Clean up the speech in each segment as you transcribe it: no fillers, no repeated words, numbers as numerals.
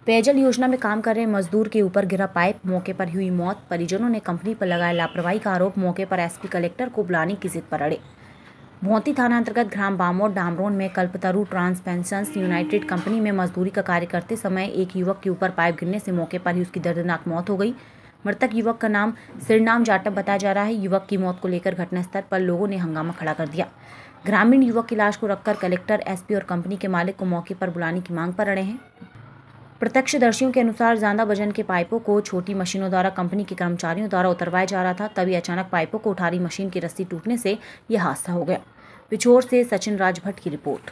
पेयजल योजना में काम कर रहे मजदूर के ऊपर गिरा पाइप, मौके पर हुई मौत। परिजनों ने कंपनी पर लगाया लापरवाही का आरोप। मौके पर एसपी कलेक्टर को बुलाने की जिद पर अड़े। भोंती थाना अंतर्गत ग्राम बामोट डामरोन में कल्पतरु ट्रांसपेंशंस यूनाइटेड कंपनी में मजदूरी का कार्य करते समय एक युवक के ऊपर पाइप गिरने से मौके पर ही उसकी दर्दनाक मौत हो गई। मृतक युवक का नाम सिरनाम जाटव बताया जा रहा है। युवक की मौत को लेकर घटनास्थल पर लोगों ने हंगामा खड़ा कर दिया। ग्रामीण युवक की लाश को रखकर कलेक्टर, एसपी और कंपनी के मालिक को मौके पर बुलाने की मांग पर अड़े हैं। प्रत्यक्षदर्शियों के अनुसार ज्यादा वजन के पाइपों को छोटी मशीनों द्वारा कंपनी के कर्मचारियों द्वारा उतरवाया जा रहा था। तभी अचानक पाइपों को उठा रही मशीन की रस्सी टूटने से यह हादसा हो गया। पिछोर से सचिन राजभट्ट की रिपोर्ट।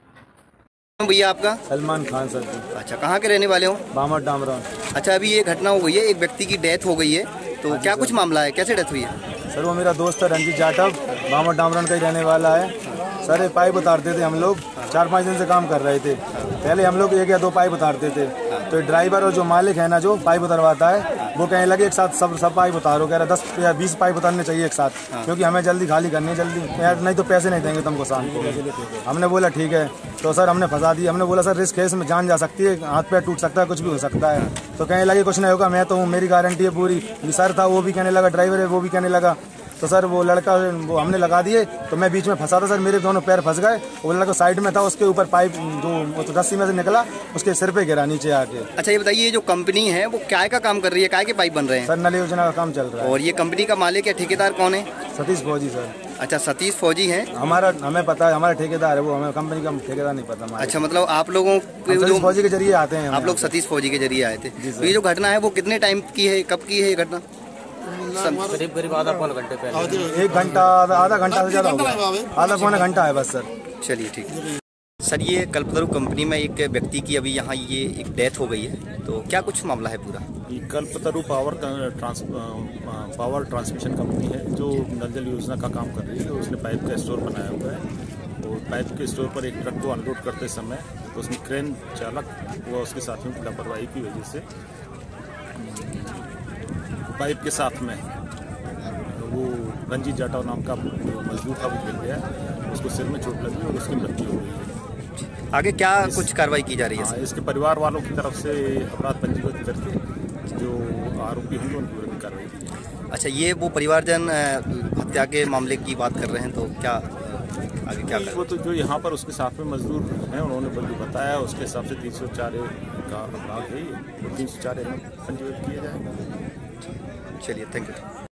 भैया आपका? सलमान खान सर। अच्छा, कहाँ के रहने वाले हो? बामोट डामरोन। अच्छा, अभी ये घटना हो गई है, एक व्यक्ति की डेथ हो गई है, तो क्या कुछ मामला है, कैसे डेथ हुई है? सर वो मेरा दोस्त है रंजीत जाटव, बामोट डामरोन का ही रहने वाला है। सर ये पाइप उतारते थे, हम लोग 4-5 दिन से काम कर रहे थे। पहले हम लोग 1 या 2 पाइप उतारते थे, तो ड्राइवर और जो मालिक है ना, जो पाइप उतरवाता है, वो कहने लगे एक साथ सब पाइप उतारो। कह रहा 10 या 20 पाइप उतारने चाहिए एक साथ, क्योंकि हमें जल्दी खाली करनी है, जल्दी नहीं तो पैसे नहीं देंगे तुमको शाम को। हमने बोला ठीक है, तो सर हमने फंसा दिया। हमने बोला सर रिस्क है, इसमें जान जा सकती है, हाथ पैर टूट सकता है, कुछ भी हो सकता है। तो कहने लगे कुछ नहीं होगा, मैं तो हूँ, मेरी गारंटी है पूरी। सर था वो भी कहने लगा, ड्राइवर है वो भी कहने लगा। तो सर वो लड़का वो हमने लगा दिए, तो मैं बीच में फंसा था सर, मेरे दोनों पैर फंस गए। वो लड़का साइड में था, उसके ऊपर पाइप जो रस्सी में से निकला, उसके सिर पे गिरा नीचे आके। अच्छा, ये बताइए, जो कंपनी है वो क्या का काम कर रही है, क्या के पाइप बन रहे हैं? सर नल योजना का काम चल रहा है। और ये कंपनी का मालिक या ठेकेदार कौन है? सतीश फौजी सर। अच्छा, सतीश फौजी है। हमें पता है, हमारा ठेकेदार है वो, हमें कंपनी का ठेकेदार नहीं पता। अच्छा, मतलब आप लोगों सतीश फौजी के जरिए आते हैं, आप लोग सतीश फौजी के जरिए आए थे। तो ये जो घटना है वो कितने टाइम की है, कब की है ये घटना? करीब आधा पौने घंटे पहले। 1 घंटा आधा घंटा से ज़्यादा हो गया, आधा पौना घंटा है बस सर। चलिए ठीक है सर। ये कल्पतरु कंपनी में एक व्यक्ति की अभी यहाँ ये एक डेथ हो गई है, तो क्या कुछ मामला है पूरा? कल्पतरु पावर ट्रांसमिशन कंपनी है जो नल जल योजना का काम कर रही है। तो उसने पाइप का स्टोर बनाया हुआ है, और पाइप के स्टोर पर एक ट्रक को अनलोड करते समय तो उसमें क्रेन चालक व उसके साथियों की लापरवाही की वजह से पाइप के साथ में वो रंजीत जाटव नाम का मजदूर था, वो गिर गया, उसको सिर में चोट लगी और उसकी मृत्यु हो गई है। आगे क्या कुछ कार्रवाई की जा रही है? इसके परिवार वालों की तरफ से अपराध पंजीबद्ध करके जो आरोपी होंगे उनकी विरुद्ध कार्रवाई की जाएगी। अच्छा, ये वो परिवारजन हत्या के मामले की बात कर रहे हैं, तो क्या आगे क्या करें? वो तो जो यहाँ पर उसके साथ में मजदूर हैं, उन्होंने बल्कि बताया उसके हिसाब से 304 का अपराध है, 304 पंजीबद्ध किया जाएगा। चलिए, थैंक यू।